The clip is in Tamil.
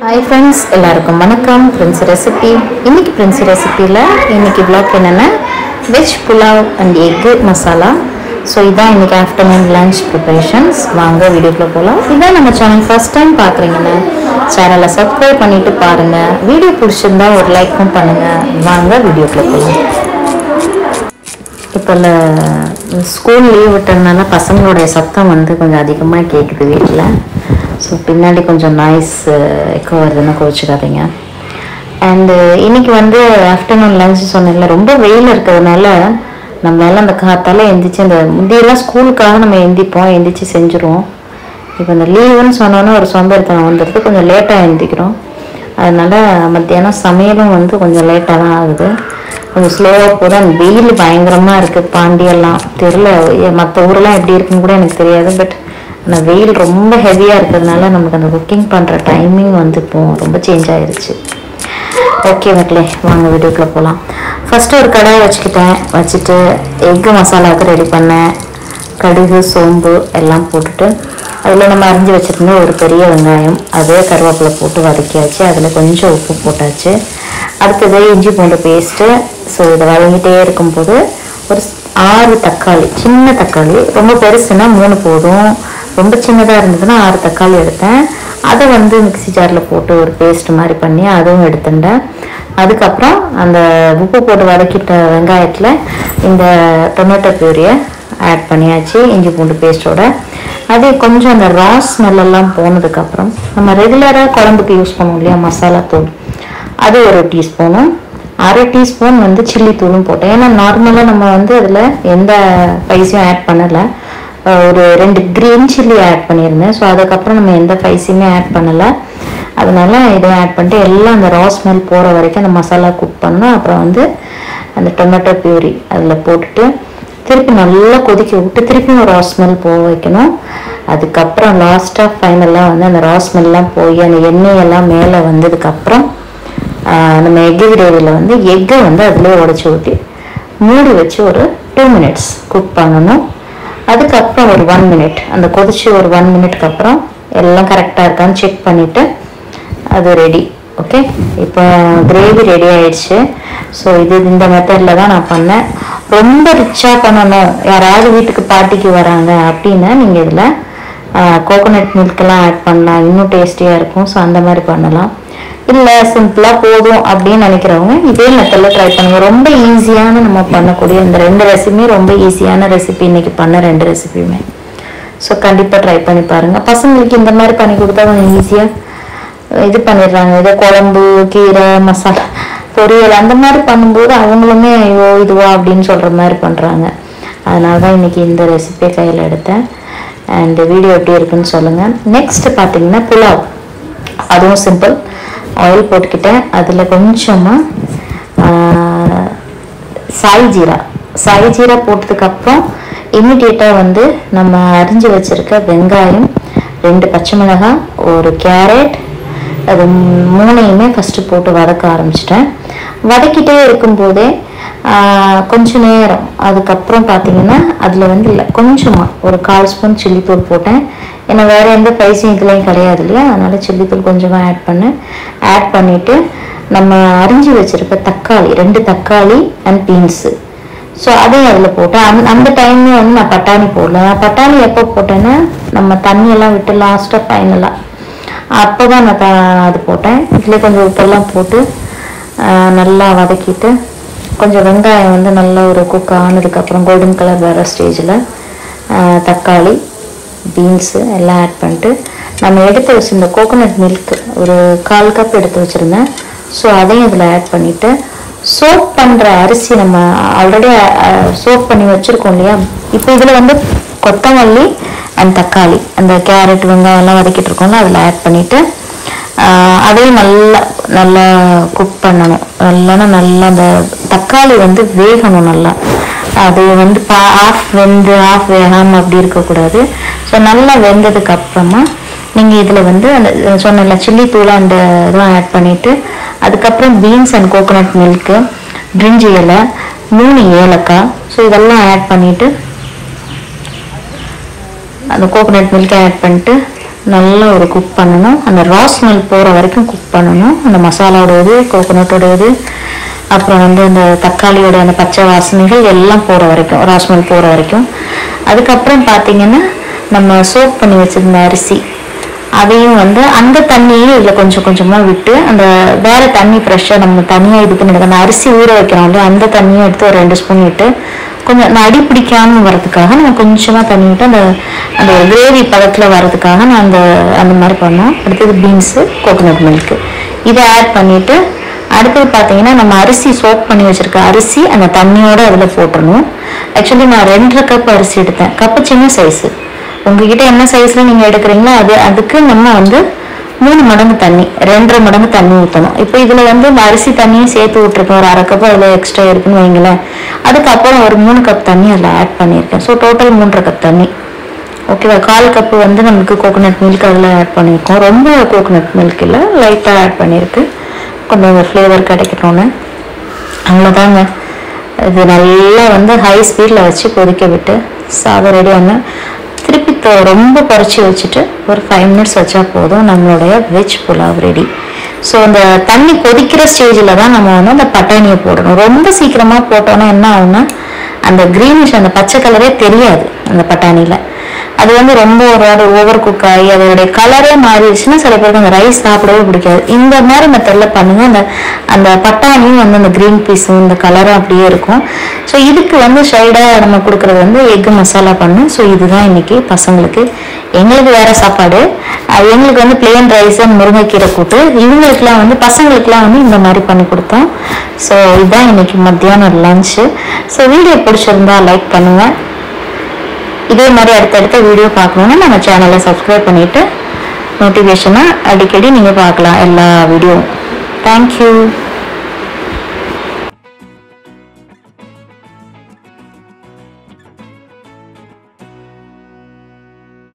Hi friends, எல்லாருக்கும் வணக்கம். Prince Recipe. இன்னைக்கு Prince Recipeல இன்னைக்கு vlog என்னன்னா veg pulav and egg masala. So இதான் இன்னைக்கு afternoon lunch preparations. வாங்க வீடியோக்குள்ள போலாம். இதான் நம்ம சேனல் first time பார்க்கறீங்கன்னா சேனலை subscribe பண்ணிட்டு பாருங்க. வீடியோ பிடிச்சிருந்தா ஒரு லைக்கும் பண்ணுங்க. வாங்க வீடியோக்குள்ள போலாம். இப்போ ஸ்கூல் லீவ் விட்டறனால பசங்களோட சத்தம் வந்து கொஞ்சம் அதிகமா கேக்குது வீட்ல. ஸோ பின்னாடி கொஞ்சம் நாய்ஸ் எக்கோ வருதுன்னு கோச்சிக்காதீங்க. அண்டு இன்னைக்கு வந்து ஆஃப்டர்நூன் லஞ்ச் சொன்னேன்ல, ரொம்ப வெயில் இருக்கிறதுனால நம்மளால அந்த காத்தால எந்திரிச்சு அந்த முந்தியெல்லாம் ஸ்கூலுக்காக நம்ம எந்திரிச்சு செஞ்சுருவோம். இப்போ இந்த லீவுன்னு சொன்னோன்னே ஒரு சோம்பேறித்தனம் வந்துடுது, கொஞ்சம் லேட்டாக எந்திரிக்கிறோம். அதனால மத்தியானம் சமையலும் வந்து கொஞ்சம் லேட்டாக தான் ஆகுது, கொஞ்சம் ஸ்லோவாக போகுது. அந்த வெயில் பயங்கரமாக இருக்குது. பாண்டியெல்லாம் தெரியல, மற்ற ஊரெல்லாம் எப்படி இருக்குன்னு கூட எனக்கு தெரியாது. பட் அந்த வெயில் ரொம்ப ஹெவியாக இருக்கிறதுனால நமக்கு அந்த குக்கிங் பண்ணுற டைமிங் வந்து இப்போ ரொம்ப சேஞ்ச் ஆகிருச்சு. ஓகே மக்களே, வாங்க வீடியோக்குள்ளே போகலாம். ஃபஸ்ட்டு ஒரு கடாயை வச்சுட்டு எக்கு மசாலாவுக்கு ரெடி பண்ணேன். கடுகு சோம்பு எல்லாம் போட்டுட்டு அதில் நம்ம அரிஞ்சு வச்சுருந்த ஒரு பெரிய வெங்காயம், அதே கருவேப்பிலை போட்டு வதக்கியாச்சு. அதில் கொஞ்சம் உப்பு போட்டாச்சு. அடுத்தது இஞ்சி பூண்டு பேஸ்ட்டு. ஸோ இதை வதங்கிட்டே இருக்கும்போது ஒரு 6 தக்காளி, சின்ன தக்காளி, ரொம்ப பெருசுன்னா 3 போதும், ரொம்ப சின்னதாக இருந்ததுன்னா 6 தக்காளி எடுத்தேன். அதை வந்து மிக்சி ஜாரில் போட்டு ஒரு பேஸ்ட் மாதிரி பண்ணி அதுவும் எடுத்துட்டேன். அதுக்கப்புறம் அந்த உப்பு போட்டு வதக்கிட்ட வெங்காயத்தில் இந்த டொமேட்டோ பியூரியை ஆட் பண்ணியாச்சு இஞ்சி பூண்டு பேஸ்ட்டோட. அதே கொஞ்சம் அந்த ரா ஸ்மெல்லாம் போனதுக்கப்புறம் நம்ம ரெகுலராக குழம்புக்கு யூஸ் பண்ணுவோம் இல்லையா மசாலா தூள், அது ஒரு டீஸ்பூனும், 1/2 டீஸ்பூன் வந்து சில்லி தூளும் போட்டேன். ஏன்னா நார்மலாக நம்ம வந்து அதில் எந்த ஸ்பைஸையும் ஆட் பண்ணலை, ஒரு 2 க்ரீன் சில்லி ஆட் பண்ணியிருந்தேன். ஸோ அதுக்கப்புறம் நம்ம எந்த ஸ்பைஸையுமே ஆட் பண்ணலை. அதனால இதை ஆட் பண்ணிட்டு எல்லாம் அந்த ரா ஸ்மெல் போகிற வரைக்கும் அந்த மசாலா குக் பண்ணோம். அப்புறம் வந்து அந்த டொமேட்டோ பியூரி அதில் போட்டுட்டு திருப்பி நல்லா கொதிக்க விட்டு திருப்பியும் ஒரு ரா ஸ்மெல் போக வைக்கணும். அதுக்கப்புறம் லாஸ்ட்டாக ஃபைனலாக வந்து அந்த ரா ஸ்மெல்லாம் போய் அந்த எண்ணெயெல்லாம் மேலே வந்ததுக்கப்புறம் நம்ம எக்கு கிரேவியில் வந்து எக்கை வந்து அதிலே உடச்சி ஊற்றி மூடி வச்சு ஒரு 2 மினிட்ஸ் குக் பண்ணணும். அதுக்கப்புறம் ஒரு 1 மினிட் அந்த கொதிச்சு ஒரு 1 மினிட்க்கு அப்புறம் எல்லாம் கரெக்டாக இருக்கான்னு செக் பண்ணிவிட்டு அது ரெடி. ஓகே, இப்போ கிரேவி ரெடி ஆயிடுச்சு. ஸோ இந்த மெத்தடில் தான் நான் பண்ணேன். ரொம்ப ரிச்சாக பண்ணணும், யாராவது வீட்டுக்கு பார்ட்டிக்கு வராங்க அப்படின்னா நீங்கள் இதில் கோகோனட் மில்கெல்லாம் ஆட் பண்ணலாம், இன்னும் டேஸ்டியாக இருக்கும். ஸோ அந்த மாதிரி பண்ணலாம். இல்லை சிம்பிளாக போதும் அப்படின்னு நினைக்கிறவங்க இதே மெத்தடில் ட்ரை பண்ணுங்கள். ரொம்ப ஈஸியான நம்ம பண்ணக்கூடிய இந்த 2 ரெசிபியுமே ரொம்ப ஈஸியான ரெசிபி இன்னைக்கு பண்ண 2 ரெசிபியுமே. ஸோ கண்டிப்பாக ட்ரை பண்ணி பாருங்கள். பசங்களுக்கு இந்த மாதிரி பண்ணி கொடுத்தா கொஞ்சம் ஈஸியாக இது பண்ணிடுறாங்க. இதை குழம்பு, கீரை, மசாலா, பொரியல் அந்த மாதிரி பண்ணும்போது அவங்களுமே ஐயோ இதுவா அப்படின்னு சொல்கிற மாதிரி பண்ணுறாங்க. அதனால தான் இன்றைக்கி இந்த ரெசிபியை கையில் எடுத்தேன். அண்ட் வீடியோ எப்படி இருக்குன்னு சொல்லுங்கள். நெக்ஸ்ட் பார்த்தீங்கன்னா புலாவ், அதுவும் சிம்பிள். ஆயில் போட்டுக்கிட்டேன், அதில் கொஞ்சமாக சாய் ஜீரா போட்டதுக்கப்புறம் இமிடியேட்டாக வந்து நம்ம அரிஞ்சு வச்சுருக்க வெங்காயம், 2 பச்சை மிளகாய், ஒரு கேரட், அது 3யுமே ஃபஸ்ட்டு போட்டு வதக்க ஆரம்பிச்சிட்டேன். வதக்கிட்டே இருக்கும்போதே கொஞ்ச நேரம் அதுக்கப்புறம் பார்த்தீங்கன்னா அதில் வந்து இல்லை கொஞ்சமாக ஒரு 1/4 ஸ்பூன் சில்லி தூள் போட்டேன். ஏன்னா வேறு எந்த ஸ்பைஸும் இதுலேயும் கிடையாது இல்லையா, அதனால் சில்லி தூள் கொஞ்சமாக ஆட் பண்ணிவிட்டு நம்ம அரிஞ்சு வச்சுருக்க தக்காளி, 2 தக்காளி அண்ட் பீன்ஸு, ஸோ அதையும் அதில் போட்டேன். அந்த டைம்லேயும் வந்து நான் பட்டாணி போடல. பட்டாணி எப்போ போட்டேன்னா நம்ம தண்ணியெல்லாம் விட்டு லாஸ்ட்டாக ஃபைனலாக அப்போ தான் நான் அது போட்டேன். இதில் கொஞ்சம் உப்பெல்லாம் போட்டு நல்லா வதக்கிட்டு கொஞ்சம் வெங்காயம் வந்து நல்லா ஒரு குக் ஆனதுக்கப்புறம் கோல்டன் கலர் வர ஸ்டேஜில் தக்காளி, பீன்ஸு எல்லாம் ஆட் பண்ணிட்டு நம்ம எடுத்து வச்சுருந்த கோகோனட் மில்க் ஒரு 1/4 கப் எடுத்து வச்சுருந்தேன். ஸோ அதையும் இதில் ஆட் பண்ணிவிட்டு சோப் பண்ணுற அரிசி நம்ம ஆல்ரெடி சோப் பண்ணி வச்சுருக்கோம் இல்லையா, இப்போ இதில் வந்து கொத்தமல்லி அண்ட் தக்காளி, அந்த கேரட் வெங்காயம்லாம் வதக்கிட்டு இருக்கோம்ல, அதில் ஆட் பண்ணிவிட்டு அதையும் நல்லா குக் பண்ணணும். நல்லா அந்த தக்காளி வந்து வேகணும் நல்லா. அது வந்து ஆஃப் வெந்து ஆஃப் வேகாமல் அப்படி இருக்கக்கூடாது. ஸோ நல்லா வெந்ததுக்கு அப்புறமா நீங்கள் இதில் வந்து அந்த சொன்ன சில்லி தூள் அந்த இதெல்லாம் ஆட் பண்ணிவிட்டு அதுக்கப்புறம் பீன்ஸ் அண்ட் கோகோனட் மில்க்கு, பிரிஞ்சி இலை, 3 ஏலக்காய், ஸோ இதெல்லாம் ஆட் பண்ணிவிட்டு அந்த கோகோனட் மில்க்கை ஆட் பண்ணிட்டு நல்லா ஒரு குக் பண்ணணும். அந்த ரா ஸ்மெல் போகிற வரைக்கும் குக் பண்ணணும். அந்த மசாலாவோடது, கோகோனட்டோடது, அப்புறம் வந்து அந்த தக்காளியோட அந்த பச்சை வாசனைகள் எல்லாம் போகிற வரைக்கும், ரா ஸ்மெல் போகிற வரைக்கும். அதுக்கப்புறம் பார்த்தீங்கன்னா நம்ம சோக் பண்ணி வச்சுருந்த அரிசி அதையும் வந்து அந்த தண்ணியும் இதில் கொஞ்சம் கொஞ்சமாக விட்டு, அந்த வேறு தண்ணி ஃப்ரெஷ்ஷாக நம்ம தனியாக இது பண்ணிட்டு அந்த அரிசி ஊற வைக்கிறோம் இல்லையா, அந்த தண்ணியும் எடுத்து ஒரு 2 ஸ்பூன் விட்டு கொஞ்சம் நான் அடி பிடிக்காமல் வரதுக்காக நான் கொஞ்சமாக தண்ணி விட்டு அந்த அந்த கிரேவி பதத்தில் வரதுக்காக நான் அந்த மாதிரி பண்ணோம். அடுத்தது பீன்ஸு, கோகோனட் மில்க்கு இதை ஆட் பண்ணிவிட்டு, அடுத்தது பார்த்தீங்கன்னா நம்ம அரிசி சோக் பண்ணி வச்சுருக்க அரிசி அந்த தண்ணியோடு அதில் போட்டுடணும். ஆக்சுவலி நான் 2.5 கப் அரிசி எடுத்தேன். கப்பு சின்ன சைஸு, உங்ககிட்ட என்ன சைஸில் நீங்கள் எடுக்கிறீங்களோ அதுக்கு நம்ம வந்து 3 மடங்கு தண்ணி, 2.5 மடங்கு தண்ணி ஊற்றணும். இப்போ இதில் வந்து இந்த அரிசி தண்ணியும் சேர்த்து விட்ருக்கேன். ஒரு 1/2 கப் அதில் எக்ஸ்ட்ரா இருக்குன்னு வைங்களேன். அதுக்கப்புறம் ஒரு 3 கப் தண்ணி அதில் ஆட் பண்ணியிருக்கேன். ஸோ டோட்டல் 3.5 கப் தண்ணி. ஓகேவா? 1/4 கப்பு வந்து நமக்கு கோகோனட் மில்க் அதில் ஆட் பண்ணியிருக்கோம். ரொம்ப கோகோனட் மில்க் இல்லை, லைட்டாக ஆட் பண்ணியிருக்கு, கொஞ்சம் ஃப்ளேவர் கிடைக்கணும்னு. அவ்வளோதாங்க. இது நல்லா வந்து ஹை ஸ்பீடில் வச்சு கொதிக்க விட்டு சாதம் ரெடி ஆன திருப்பி ரொம்ப குறைச்சி வச்சுட்டு ஒரு 5 மினிட்ஸ் வச்சா போதும், நம்மளுடைய வெஜ் புலாவ் ரெடி. ஸோ அந்த தண்ணி கொதிக்கிற ஸ்டேஜில் தான் நம்ம வந்து அந்த பட்டாணியை போடணும். ரொம்ப சீக்கிரமாக போட்டோன்னா என்ன ஆகும்னா அந்த க்ரீனிஷ் அந்த பச்சை கலரே தெரியாது அந்த பட்டாணியில். அது வந்து ரொம்ப ஒரு ஓவர் குக் ஆகி அதோடைய கலரே மாறிடுச்சுன்னா சில பேருக்கு அந்த ரைஸ் சாப்பிடவே பிடிக்காது. இந்த மாதிரி மெத்தடில் பண்ணுங்க. அந்த பட்டாணியும் வந்து அந்த க்ரீன் பீஸும் இந்த கலரும் அப்படியே இருக்கும். ஸோ இதுக்கு வந்து ஷைடாக நம்ம கொடுக்குறது வந்து எக்கு மசாலா பண்ணு. ஸோ இதுதான் இன்னைக்கு பசங்களுக்கு. எங்களுக்கு வேற சாப்பாடு, எங்களுக்கு வந்து பிளெயின் ரைஸ் அண்ட் முருங்கைக்கீரை கூட்டு, இவங்களுக்குலாம் வந்து பசங்களுக்குலாம் வந்து இந்த மாதிரி பண்ணி கொடுத்தோம். ஸோ இதுதான் இன்னைக்கு மத்தியானம் லஞ்சு. ஸோ வீடியோ பிடிச்சிருந்தா லைக் பண்ணுங்கள். இதே மாதிரி அடுத்தடுத்த வீடியோ பார்க்கணுன்னா நம்ம சேனலை சப்ஸ்கிரைப் பண்ணிவிட்டு நோட்டிஃபிகேஷனை அடிக்கடி நீங்கள் பார்க்கலாம் எல்லா வீடியோவும். தேங்க்யூ.